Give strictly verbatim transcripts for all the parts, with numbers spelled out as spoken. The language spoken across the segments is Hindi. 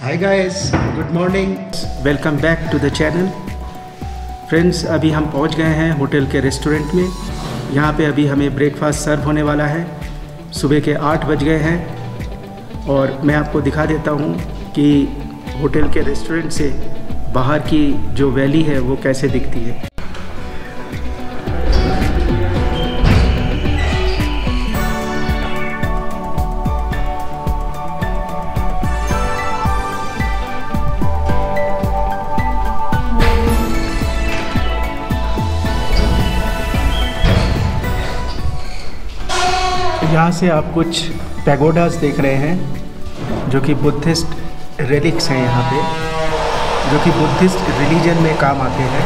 Hi guys, good morning, welcome back to the channel. Friends, अभी हम पहुंच गए हैं होटल के रेस्टोरेंट में। यहाँ पे अभी हमें ब्रेकफास्ट सर्व होने वाला है। सुबह के आठ बज गए हैं और मैं आपको दिखा देता हूँ कि होटल के रेस्टोरेंट से बाहर की जो वैली है वो कैसे दिखती है। यहाँ से आप कुछ पैगोडास देख रहे हैं जो कि बुद्धिस्ट रेलिक्स हैं, यहाँ पे जो कि बुद्धिस्ट रिलीजन में काम आते हैं।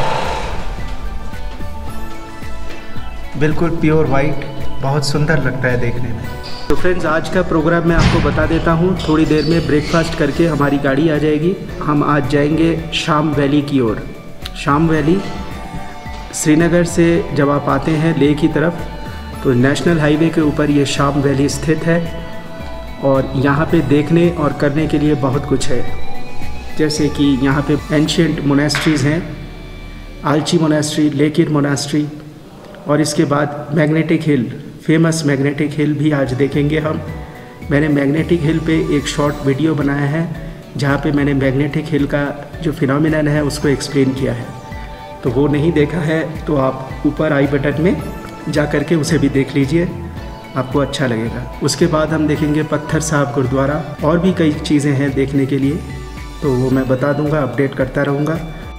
बिल्कुल प्योर वाइट, बहुत सुंदर लगता है देखने में। तो फ्रेंड्स, आज का प्रोग्राम मैं आपको बता देता हूँ। थोड़ी देर में ब्रेकफास्ट करके हमारी गाड़ी आ जाएगी। हम आज जाएंगे शाम वैली की ओर। शाम वैली श्रीनगर से जब आप आते हैं लेह की तरफ, तो नेशनल हाईवे के ऊपर ये शाम वैली स्थित है और यहाँ पे देखने और करने के लिए बहुत कुछ है। जैसे कि यहाँ पे एंशिएंट मोनेस्ट्रीज़ हैं, आलची मोनेस्ट्री, लेकिन मोनेस्ट्री, और इसके बाद magnetic hill, famous magnetic hill भी आज देखेंगे हम। मैंने मैग्नेटिक हिल पे एक शॉर्ट वीडियो बनाया है जहाँ पे मैंने मैग्नेटिक हिल का जो फिनोमिनन है उसको एक्सप्लेन किया है। तो वो नहीं देखा है तो आप ऊपर आई बटन में जा कर के उसे भी देख लीजिए, आपको अच्छा लगेगा। उसके बाद हम देखेंगे पत्थर साहब गुरुद्वारा, और भी कई चीज़ें हैं देखने के लिए, तो वो मैं बता दूंगा, अपडेट करता रहूँगा।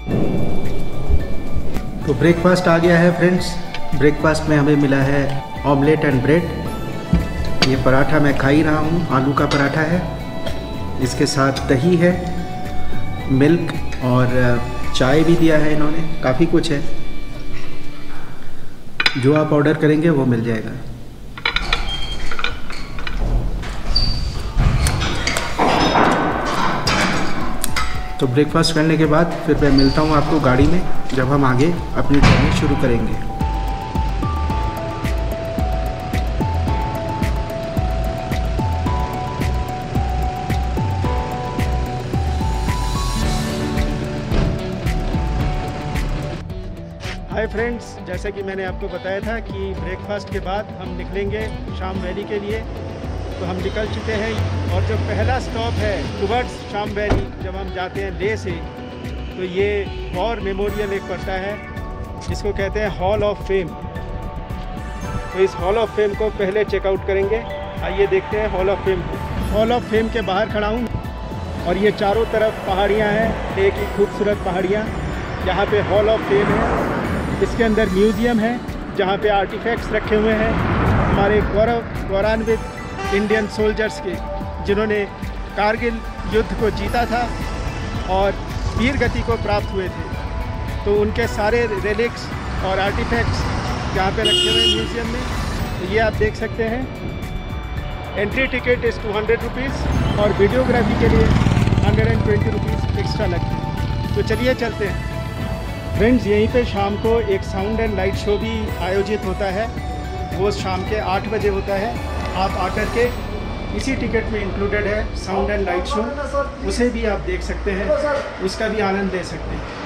तो ब्रेकफास्ट आ गया है फ्रेंड्स। ब्रेकफास्ट में हमें मिला है ऑमलेट एंड ब्रेड। ये पराठा मैं खा ही रहा हूँ, आलू का पराठा है। इसके साथ दही है, मिल्क और चाय भी दिया है इन्होंने। काफ़ी कुछ है, जो आप ऑर्डर करेंगे वो मिल जाएगा। तो ब्रेकफास्ट करने के बाद फिर मैं मिलता हूँ आपको गाड़ी में, जब हम आगे अपनी जर्नी शुरू करेंगे। हाय फ्रेंड्स, जैसे कि मैंने आपको बताया था कि ब्रेकफास्ट के बाद हम निकलेंगे शाम वैली के लिए। तो हम निकल चुके हैं और जो पहला स्टॉप है टुवर्ड्स शाम वैली, जब हम जाते हैं लेह से, तो ये वॉर मेमोरियल एक पड़ता है जिसको कहते हैं हॉल ऑफ फेम। तो इस हॉल ऑफ फेम को पहले चेकआउट करेंगे। आइए देखते हैं हॉल ऑफ फेम को। हॉल ऑफ फेम के बाहर खड़ा हूँ और ये चारों तरफ पहाड़ियाँ हैं, लेह की खूबसूरत पहाड़ियाँ। यहाँ पे हॉल ऑफ फेम है। इसके अंदर म्यूज़ियम है जहाँ पे आर्टिफैक्ट्स रखे हुए हैं हमारे गौरव गौरवान्वित इंडियन सोल्जर्स के, जिन्होंने कारगिल युद्ध को जीता था और वीर गति को प्राप्त हुए थे। तो उनके सारे रेलिक्स और आर्टिफैक्ट्स यहाँ पे रखे हुए हैं म्यूज़ियम में। तो ये आप देख सकते हैं। Entry ticket is two hundred rupees और वीडियोग्राफी के लिए hundred and twenty rupees extra लगते हैं। तो चलिए चलते हैं फ्रेंड्स। यहीं पे शाम को एक साउंड एंड लाइट शो भी आयोजित होता है। वो शाम के आठ बजे होता है। आप आकर के, इसी टिकट में इंक्लूडेड है साउंड एंड लाइट शो, उसे भी आप देख सकते हैं, उसका भी आनंद ले सकते हैं।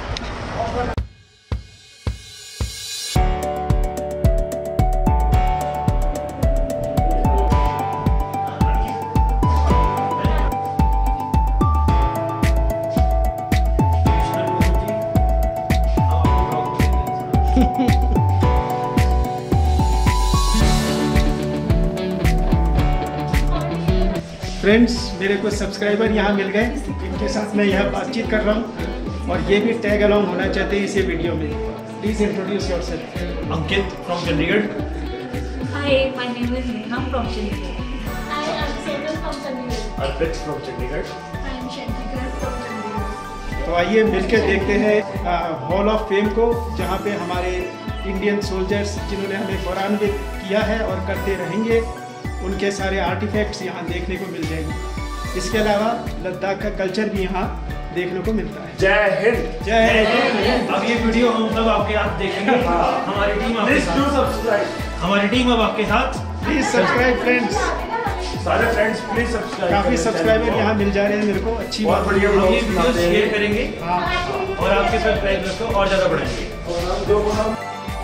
फ्रेंड्स, मेरे कुछ सब्सक्राइबर यहाँ मिल गए, इनके साथ मैं यहाँ बातचीत कर रहा हूँ और ये भी टैग अलोंग होना चाहते हैं इसी वीडियो में। Please introduce yourself. Ankit from Chandigarh. Hi, my name is Neha from Chandigarh. Hi, I am Sejal from Chandigarh. Arpit from Chandigarh. I am Chandigarh from Chandigarh. तो आइए मिलकर देखते हैं हॉल ऑफ फेम को, जहाँ पे हमारे इंडियन सोल्जर्स, जिन्होंने हमें गौरवान्वित किया है और करते रहेंगे, उनके सारे आर्टिफैक्ट्स यहाँ देखने को मिल जाएंगे। इसके अलावा लद्दाख का कल्चर भी यहाँ देखने को मिलता है। जय हिंद। जय हिंद। अब ये वीडियो हम सब आपके साथ देखेंगे। हमारी टीम आपके साथ। हमारी टीम अब आपके साथ। Please subscribe friends. सारे फ्रेंड्स प्लीज सब्सक्राइब। काफ़ी सब्सक्राइबर यहाँ मिल जा रहे हैं मेरे को, अच्छी बहुत बात बढ़िया है। ब्लॉग्स बनाते हैं, शेयर करेंगे हाँ और आपके सब्सक्राइबर्स को और ज़्यादा बढ़ाएंगे।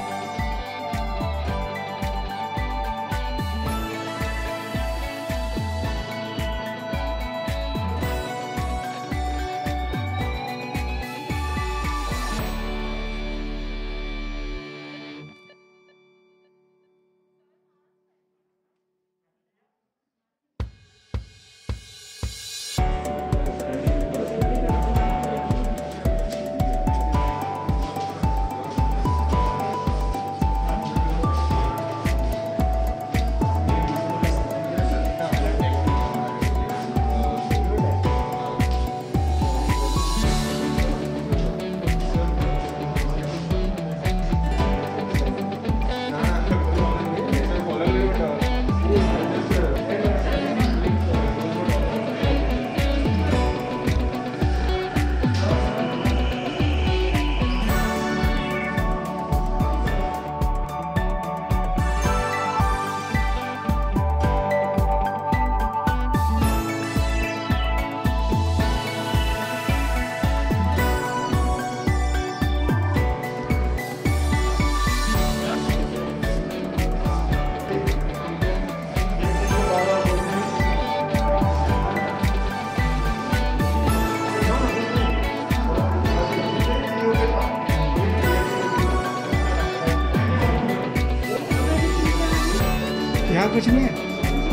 यहाँ कुछ नहीं है।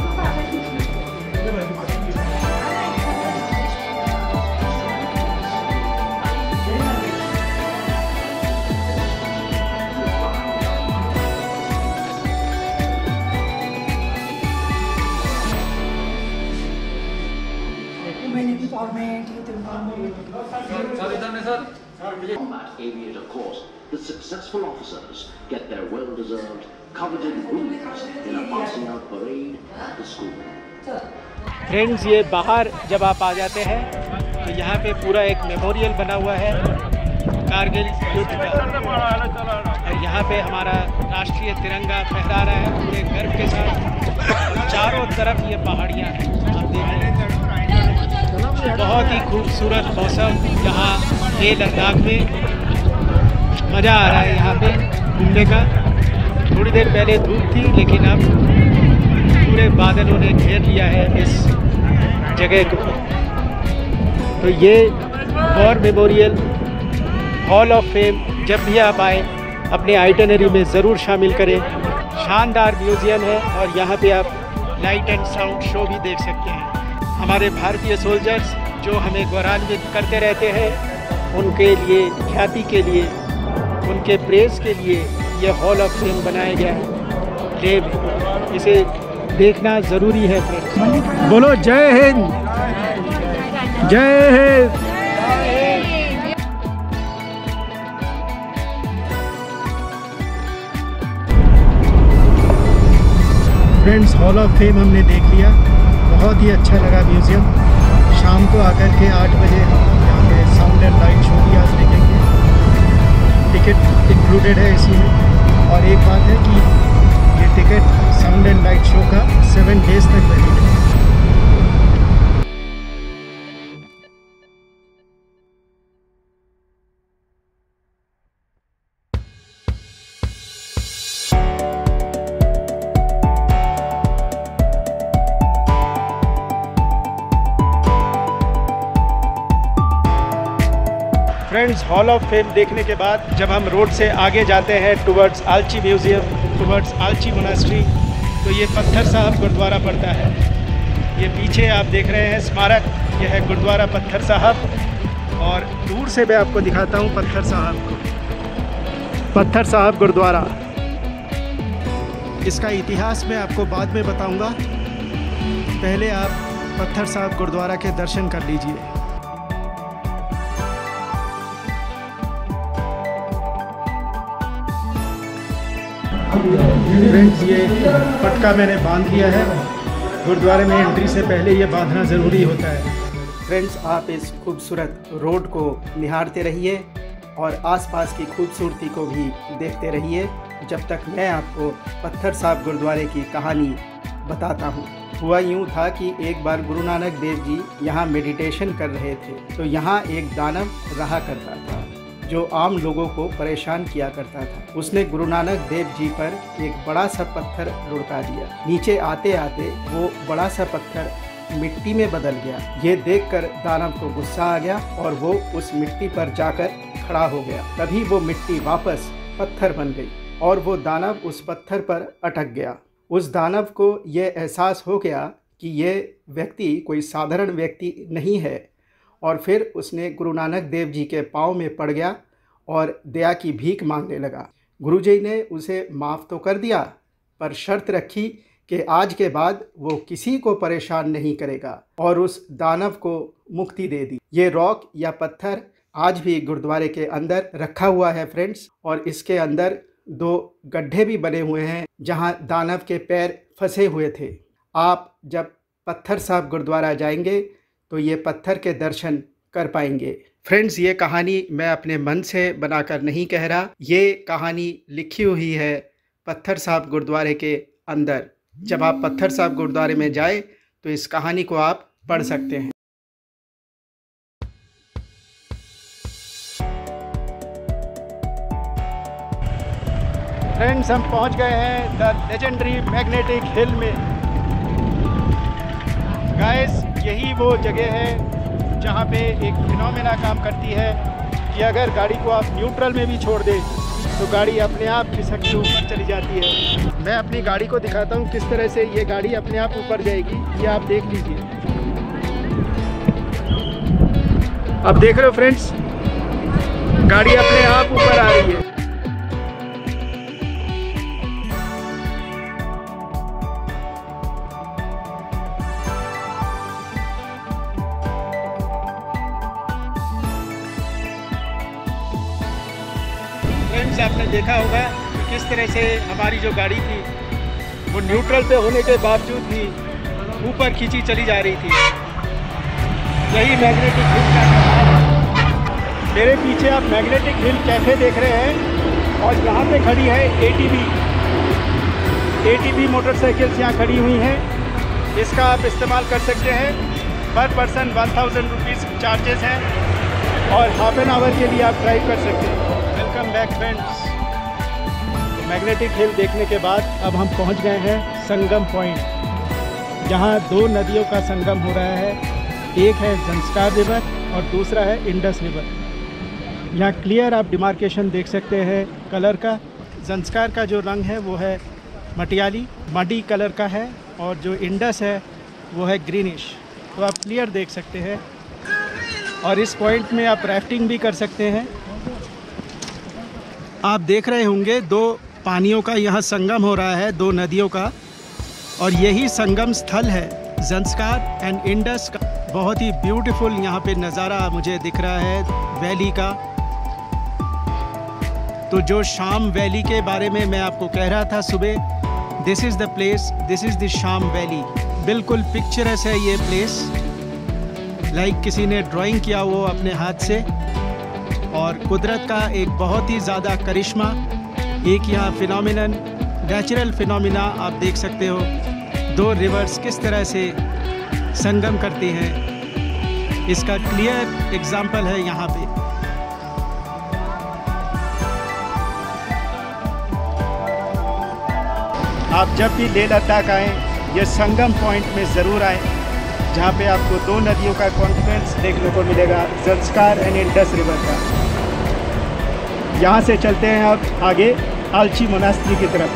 Combat aviator course, the successful officers get their well-deserved coveted wounds in a passing out parade at the school. Friends, ये बाहर जब आप आ जाते हैं तो यहाँ पे पूरा एक मेमोरियल बना हुआ है कारगिल युद्ध का, और यहाँ पे हमारा राष्ट्रीय तिरंगा फहरा रहा है पूरे गर्व के साथ। चारों तरफ ये पहाड़ियाँ हैं, आप देख रहे हैं। बहुत ही खूबसूरत मौसम यहाँ लेह लद्दाख में, मज़ा आ रहा है यहाँ पे घूमने का। थोड़ी देर पहले धूप थी, लेकिन अब पूरे बादलों ने घेर लिया है इस जगह को। तो ये war memorial hall of fame जब भी आप आए अपने आइटनरी में ज़रूर शामिल करें। शानदार म्यूज़ियम है और यहाँ पे आप लाइट एंड साउंड शो भी देख सकते हैं। हमारे भारतीय सोल्जर्स जो हमें गौरवान्वित करते रहते हैं, उनके लिए, ख्याति के लिए, उनके प्रेस के लिए ये हॉल ऑफ फेम बनाया गया है लेह में। इसे देखना ज़रूरी है फ्रेंड्स। बोलो जय हिंद, जय Hind. Friends, hall of fame हमने देख लिया, बहुत ही अच्छा लगा म्यूज़ियम। शाम को आकर के आठ बजे हम यहाँ पे साउंड एंड लाइट शो भी आज देखेंगे। टिकट इंक्लूडेड है इसी में। और एक बात है कि ये ticket sound and light show का सेवन डेज तक वैलिड है। फ्रेंड्स, हॉल ऑफ फेम देखने के बाद जब हम रोड से आगे जाते हैं towards Alchi museum, towards Alchi monastery, तो ये पत्थर साहब गुरुद्वारा पड़ता है। ये पीछे आप देख रहे हैं स्मारक, ये है गुरुद्वारा पत्थर साहब। और दूर से मैं आपको दिखाता हूँ पत्थर साहब को, पत्थर साहब गुरुद्वारा। इसका इतिहास मैं आपको बाद में बताऊँगा, पहले आप पत्थर साहब गुरुद्वारा के दर्शन कर लीजिए। फ्रेंड्स, ये पटका मैंने बांध लिया है। गुरुद्वारे में एंट्री से पहले ये बांधना ज़रूरी होता है। फ्रेंड्स, आप इस खूबसूरत रोड को निहारते रहिए और आसपास की खूबसूरती को भी देखते रहिए, जब तक मैं आपको पत्थर साहब गुरुद्वारे की कहानी बताता हूँ। हुआ यूँ था कि एक बार गुरु नानक देव जी यहाँ मेडिटेशन कर रहे थे, तो यहाँ एक दानव रहा करता था जो आम लोगों को परेशान किया करता था। उसने गुरु नानक देव जी पर एक बड़ा सा पत्थर लुढ़का दिया। नीचे आते आते वो बड़ा सा पत्थर मिट्टी में बदल गया। ये देखकर दानव को गुस्सा आ गया और वो उस मिट्टी पर जाकर खड़ा हो गया। तभी वो मिट्टी वापस पत्थर बन गई और वो दानव उस पत्थर पर अटक गया। उस दानव को ये एहसास हो गया कि ये व्यक्ति कोई साधारण व्यक्ति नहीं है और फिर उसने गुरु नानक देव जी के पाँव में पड़ गया और दया की भीख मांगने लगा। गुरुजी ने उसे माफ़ तो कर दिया, पर शर्त रखी कि आज के बाद वो किसी को परेशान नहीं करेगा और उस दानव को मुक्ति दे दी। ये रॉक या पत्थर आज भी गुरुद्वारे के अंदर रखा हुआ है फ्रेंड्स, और इसके अंदर दो गड्ढे भी बने हुए हैं जहां दानव के पैर फंसे हुए थे। आप जब पत्थर साहब गुरुद्वारा जाएंगे तो ये पत्थर के दर्शन कर पाएंगे। फ्रेंड्स, ये कहानी मैं अपने मन से बनाकर नहीं कह रहा, ये कहानी लिखी हुई है पत्थर साहब गुरुद्वारे के अंदर। जब आप पत्थर साहब गुरुद्वारे में जाए तो इस कहानी को आप पढ़ सकते हैं। फ्रेंड्स, हम पहुंच गए हैं द लेजेंडरी मैग्नेटिक हिल में। गाइस, यही वो जगह है जहां पे एक फिनोमेना काम करती है कि अगर गाड़ी को आप न्यूट्रल में भी छोड़ दें तो गाड़ी अपने आप खिसक के ऊपर चली जाती है। मैं अपनी गाड़ी को दिखाता हूँ किस तरह से ये गाड़ी अपने आप ऊपर जाएगी, ये आप देख लीजिए। आप देख रहे हो फ्रेंड्स, गाड़ी अपने आप ऊपर आ रही है। फ्रेंड्स, आपने देखा होगा कि किस तरह से हमारी जो गाड़ी थी वो न्यूट्रल पे होने के बावजूद भी ऊपर खींची चली जा रही थी। यही मैग्नेटिक हिल का कमाल है। मेरे पीछे आप मैग्नेटिक हिल कैफ़े देख रहे हैं और यहाँ पे खड़ी है एटीवी एटीवी मोटरसाइकिल्स यहाँ खड़ी हुई हैं। इसका आप इस्तेमाल कर सकते हैं। Per person one thousand rupees charges हैं और हाफ एन आवर के लिए आप ड्राइव कर सकते हैं। Welcome back friends. Magnetic hill देखने के बाद अब हम पहुंच गए हैं संगम पॉइंट, जहां दो नदियों का संगम हो रहा है। एक है ज़ंस्कार रिवर और दूसरा है इंडस रिवर। यहाँ क्लियर आप डिमार्केशन देख सकते हैं कलर का। ज़ंस्कार का जो रंग है वो है मटियाली मडी कलर का है और जो इंडस है वो है ग्रीनिश। तो आप क्लियर देख सकते हैं और इस पॉइंट में आप राफ्टिंग भी कर सकते हैं। आप देख रहे होंगे दो पानियों का यहाँ संगम हो रहा है, दो नदियों का, और यही संगम स्थल है ज़ंस्कार एंड इंडस का। बहुत ही ब्यूटीफुल यहाँ पे नज़ारा मुझे दिख रहा है वैली का। तो जो शाम वैली के बारे में मैं आपको कह रहा था सुबह, this is the place, this is the Sham valley. बिल्कुल पिक्चरस है ये प्लेस, लाइक like किसी ने ड्राइंग किया वो अपने हाथ से। और कुदरत का एक बहुत ही ज़्यादा करिश्मा, एक यहाँ फिनोमिनन, नेचुरल फिनोमिना आप देख सकते हो। दो रिवर्स किस तरह से संगम करती हैं, इसका क्लियर एग्जाम्पल है यहाँ पे। आप जब भी लेह लद्दाख आएँ, ये संगम पॉइंट में ज़रूर आएँ, जहाँ पे आपको दो नदियों का कॉन्फ्लुएंस देखने को मिलेगा, ज़ंस्कार एंड इंडस रिवर का। यहाँ से चलते हैं अब आगे आलची मोनास्ट्री की तरफ।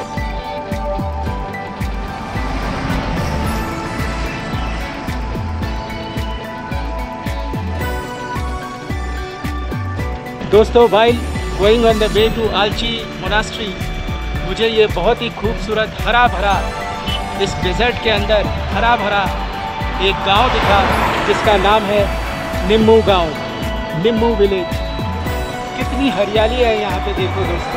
दोस्तों, while going on the way to Alchi monastery, मुझे ये बहुत ही खूबसूरत हरा भरा इस डेजर्ट के अंदर हरा भरा एक गांव दिखा जिसका नाम है निम्मू गांव, निम्मू विलेज। कितनी हरियाली है यहाँ पे, देखो दोस्तों।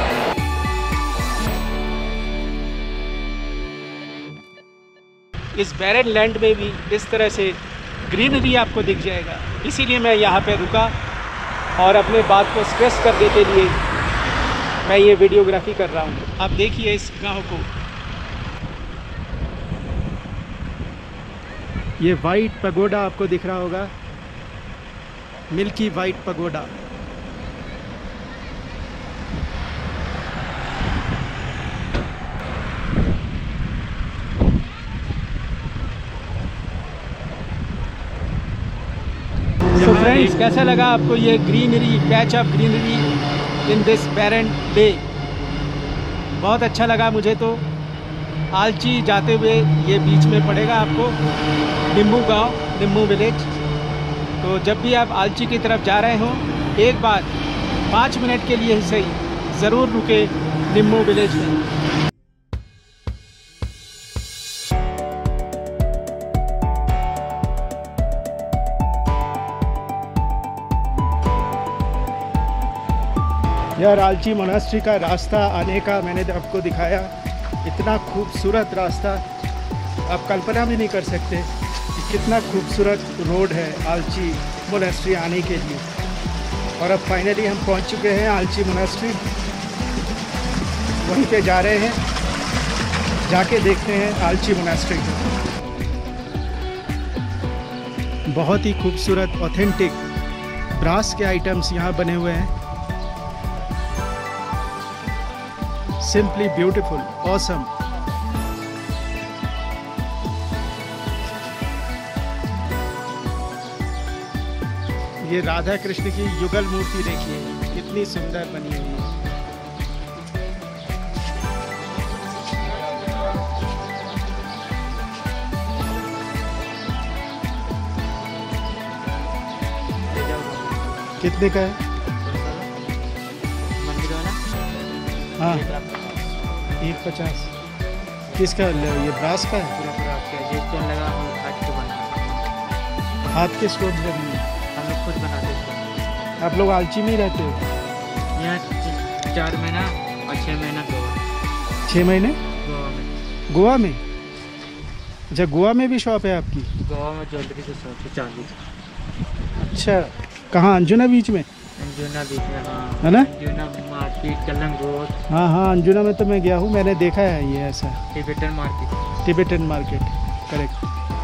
इस बैरन लैंड में भी इस तरह से ग्रीनरी आपको दिख जाएगा। इसीलिए मैं यहाँ पे रुका और अपने बात को स्ट्रेस करने के लिए मैं ये वीडियोग्राफी कर रहा हूँ। आप देखिए इस गांव को। ये वाइट पगोडा आपको दिख रहा होगा, मिल्की वाइट पगोडा। तो फ्रेंड्स, कैसा लगा आपको ये greenery, patch of greenery in this barren day? बहुत अच्छा लगा मुझे तो। आलची जाते हुए ये बीच में पड़ेगा आपको, निम्बू गांव, निम्बू विलेज। तो जब भी आप आलची की तरफ जा रहे हो, एक बार पाँच मिनट के लिए ही सही ज़रूर रुके निम्बू विलेज में। यार, आलची मोनास्ट्री का रास्ता आने का मैंने आपको दिखाया, इतना खूबसूरत रास्ता आप कल्पना भी नहीं कर सकते कि कितना खूबसूरत रोड है आलची मोनास्ट्री आने के लिए। और अब फाइनली हम पहुंच चुके हैं आलची मोनास्ट्री, वहीं पे जा रहे हैं, जाके देखते हैं आलची मोनास्ट्री। बहुत ही खूबसूरत ऑथेंटिक ब्रास के आइटम्स यहाँ बने हुए हैं। Simply beautiful, awesome. ये राधा कृष्ण की युगल मूर्ति देखिए, कितनी सुंदर बनी हुई है। कितने का है? हाँ, एक पचास। किसका? ये ब्रास का है? ये स्टोन लगा हम हाथ के बना, हाथ के स्टोन लगे हैं, हम लोग खुद बनाते हैं। आप लोग आलची में ही रहते हो? यहाँ चार महीना और छः महीना गोवा। छः महीने गोवा में। गोवा में? अच्छा, गोवा में भी शॉप है आपकी? गोवा में ज्वेलरी की शॉप है, चांदी। अच्छा, कहाँ? अंजुना बीच में? अंजुना बीच में, हाँ। है ना? अंजुना मार्केट, कलंग रोड। हाँ हाँ, अंजुना में तो मैं गया हूँ, मैंने देखा है ये ऐसा। Tibetan market. Tibetan market, correct.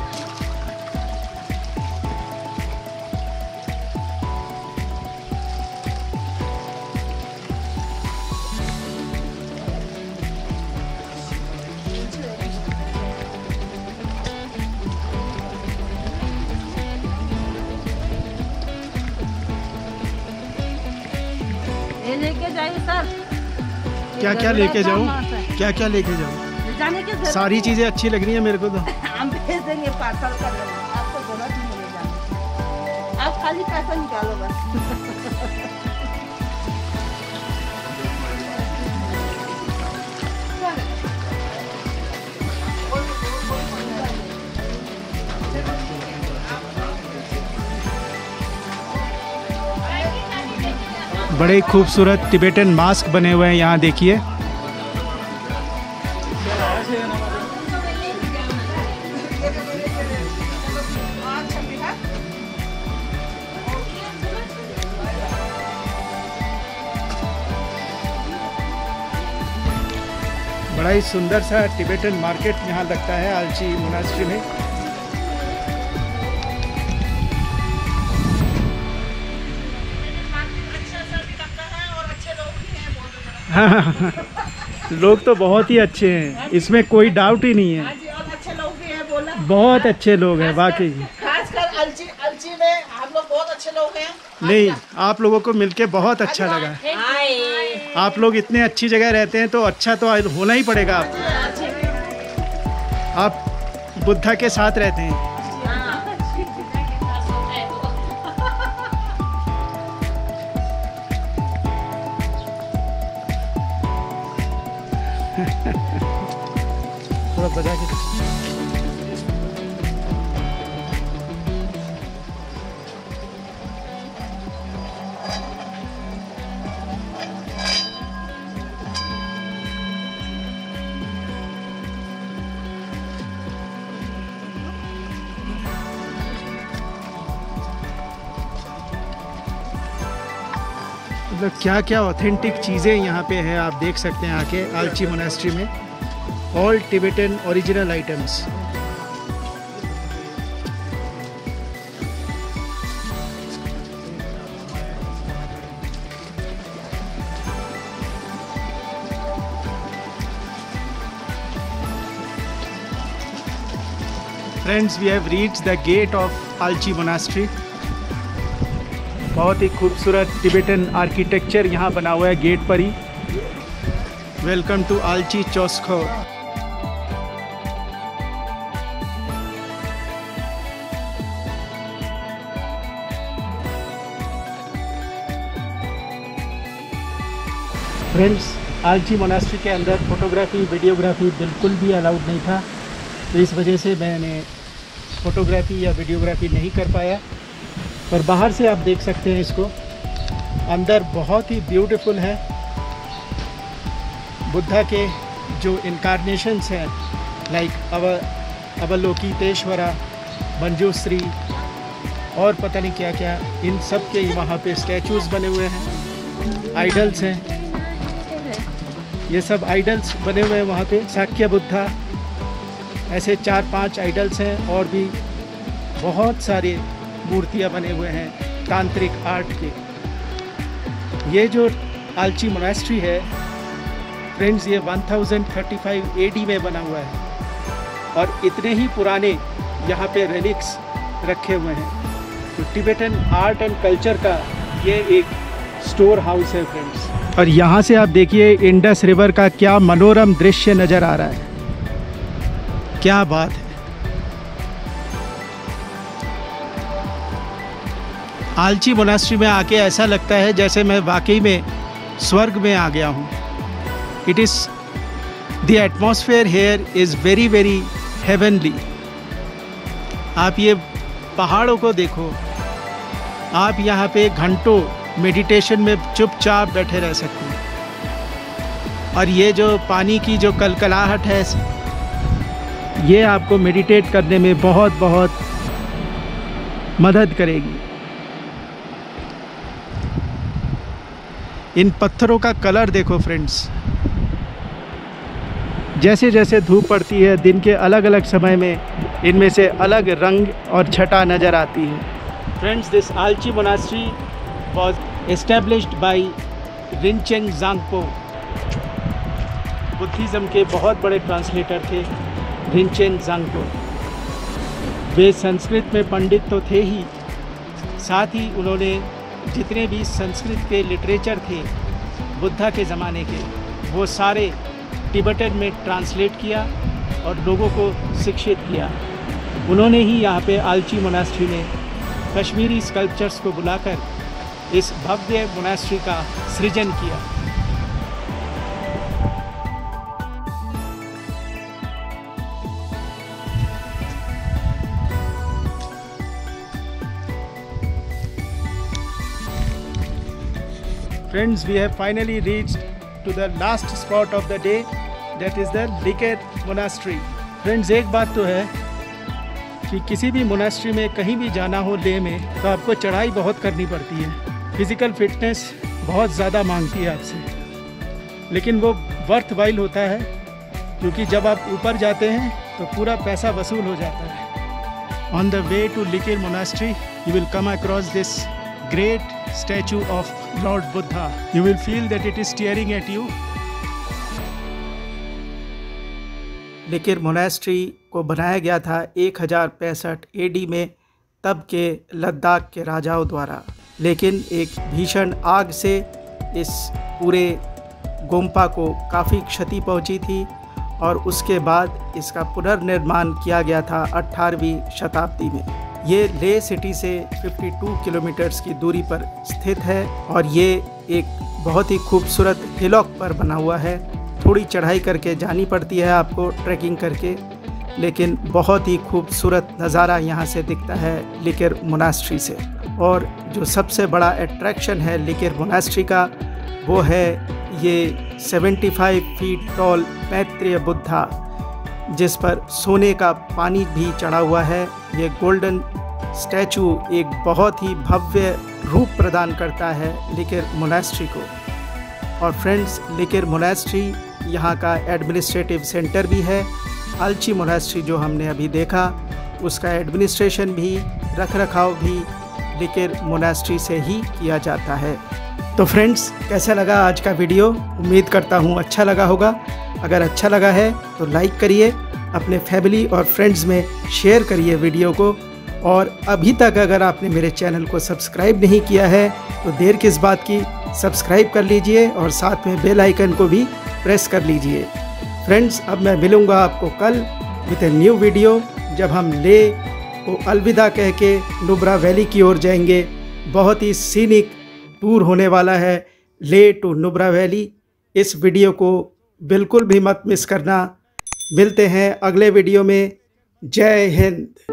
ये लेके जाइए सर। क्या क्या लेके जाऊँ? क्या क्या लेके जाऊँ? जाने के जरूरत सारी चीज़ें अच्छी लग रही हैं मेरे को तो। हम भेज देंगे पार्सल कर देंगे, आपको जरूरत नहीं मिले जाने, आप खाली पैसा निकालो बस। बड़े खूबसूरत टिबेटन मास्क बने हुए हैं यहाँ, देखिए। बड़ा ही सुंदर सा टिबेटन मार्केट यहाँ लगता है आलची मोनास्ट्री में। हाँ, लोग तो बहुत ही अच्छे हैं, इसमें कोई डाउट ही नहीं है। अच्छे लोग भी हैं, बोला बहुत अच्छे लोग हैं वाकई। खासकर अलची अलची में हम लोग बहुत अच्छे लोग हैं। नहीं, आप लोगों को मिलके बहुत अच्छा लगा। आप लोग इतने अच्छी जगह रहते हैं तो अच्छा तो होना ही पड़ेगा आपको। आप बुद्धा के साथ रहते हैं। थोड़ा बजा के मतलब क्या क्या ऑथेंटिक चीज़ें यहाँ पे है, आप देख सकते हैं आके आलची मोनास्ट्री में। All Tibetan original items. Friends, we have reached the gate of Alchi monastery. बहुत ही खूबसूरत टिबेटन आर्किटेक्चर यहाँ बना हुआ है गेट पर ही। Welcome to Alchi Choskhor. Friends, Alchi monastery के अंदर फ़ोटोग्राफी वीडियोग्राफी बिल्कुल भी अलाउड नहीं था, तो इस वजह से मैंने फ़ोटोग्राफी या वीडियोग्राफी नहीं कर पाया। पर बाहर से आप देख सकते हैं इसको, अंदर बहुत ही ब्यूटीफुल है। बुद्धा के जो इनकारनेशंस हैं, लाइक अव अवलोकितेश्वरा, मंजूश्री और पता नहीं क्या क्या, इन सब के वहाँ पे स्टैचूज़ बने हुए हैं, आइडल्स हैं। ये सब आइडल्स बने हुए हैं वहाँ पे। साक्य बुद्धा, ऐसे चार पांच आइडल्स हैं और भी बहुत सारे मूर्तियाँ बने हुए हैं तांत्रिक आर्ट के। ये जो आलची मोनास्ट्री है फ्रेंड्स, ये one thousand thirty five A D में बना हुआ है और इतने ही पुराने यहाँ पे रेलिक्स रखे हुए हैं। तो टिबेटन आर्ट एंड कल्चर का ये एक स्टोर हाउस है फ्रेंड्स। और यहाँ से आप देखिए इंडस रिवर का क्या मनोरम दृश्य नज़र आ रहा है। क्या बात है। आलची मोनास्ट्री में आके ऐसा लगता है जैसे मैं वाकई में स्वर्ग में आ गया हूँ। It is the atmosphere here is very very heavenly. आप ये पहाड़ों को देखो, आप यहाँ पे घंटों मेडिटेशन में चुपचाप बैठे रह सकते हैं। और ये जो पानी की जो कलकलाहट है, ये आपको मेडिटेट करने में बहुत बहुत मदद करेगी। इन पत्थरों का कलर देखो फ्रेंड्स, जैसे जैसे धूप पड़ती है दिन के अलग अलग समय में इनमें से अलग रंग और छटा नज़र आती है। Friends, this Alchi monastery was established by Rinchen Zangpo. Buddhism के बहुत बड़े ट्रांसलेटर थे रिनचेन ज़ांगपो। वे संस्कृत में पंडित तो थे ही, साथ ही उन्होंने जितने भी संस्कृत के लिटरेचर थे बुद्धा के ज़माने के, वो सारे तिब्बतन में ट्रांसलेट किया और लोगों को शिक्षित किया। उन्होंने ही यहाँ पे आलची मोनास्ट्री में कश्मीरी स्कल्पचर्स को बुलाकर इस भव्य मोनास्ट्री का सृजन किया। Friends, we have finally reached to the last spot of the day, that is the Likir Monastery. Friends, एक बात तो है कि किसी भी मोनास्ट्री में कहीं भी जाना हो लेह में, तो आपको चढ़ाई बहुत करनी पड़ती है। फिज़िकल फिटनेस बहुत ज़्यादा मांगती है आपसे, लेकिन वो वर्थ वाइल होता है, क्योंकि जब आप ऊपर जाते हैं तो पूरा पैसा वसूल हो जाता है। On the way to Likir monastery you will come across this great statue of lord Buddha. You will feel that it is staring at you. Likir monastery को बनाया गया था एक हज़ार पैंसठ ए डी में, तब के लद्दाख के राजाओं द्वारा। लेकिन एक भीषण आग से इस पूरे गोम्पा को काफ़ी क्षति पहुंची थी और उसके बाद इसका पुनर्निर्माण किया गया था अठारहवीं शताब्दी में। ये लेह सिटी से बावन किलोमीटर्स की दूरी पर स्थित है और ये एक बहुत ही खूबसूरत हिलॉक पर बना हुआ है। थोड़ी चढ़ाई करके जानी पड़ती है आपको, ट्रैकिंग करके, लेकिन बहुत ही खूबसूरत नज़ारा यहाँ से दिखता है लिकिर मोनास्ट्री से। और जो सबसे बड़ा अट्रैक्शन है लिकिर मोनास्ट्री का, वो है ये पचहत्तर फीट टॉल मैत्रेय बुद्धा, जिस पर सोने का पानी भी चढ़ा हुआ है। ये गोल्डन स्टैचू एक बहुत ही भव्य रूप प्रदान करता है लिकिर मोनास्ट्री को। और फ्रेंड्स, लिकिर मोनास्ट्री यहाँ का एडमिनिस्ट्रेटिव सेंटर भी है। आलची मोनास्ट्री जो हमने अभी देखा, उसका एडमिनिस्ट्रेशन भी, रख रखाव भी लिकिर मोनास्ट्री से ही किया जाता है। तो फ्रेंड्स, कैसा लगा आज का वीडियो? उम्मीद करता हूँ अच्छा लगा होगा। अगर अच्छा लगा है तो लाइक करिए अपने फैमिली और फ्रेंड्स में शेयर करिए वीडियो को। और अभी तक अगर आपने मेरे चैनल को सब्सक्राइब नहीं किया है तो देर किस बात की, सब्सक्राइब कर लीजिए और साथ में बेल आइकन को भी प्रेस कर लीजिए। फ्रेंड्स, अब मैं मिलूँगा आपको कल विद ए न्यू वीडियो, जब हम ले को अलविदा कह के नुब्रा वैली की ओर जाएंगे। बहुत ही सीनिक टूर होने वाला है ले टू नुब्रा वैली। इस वीडियो को बिल्कुल भी मत मिस करना। मिलते हैं अगले वीडियो में। जय हिंद।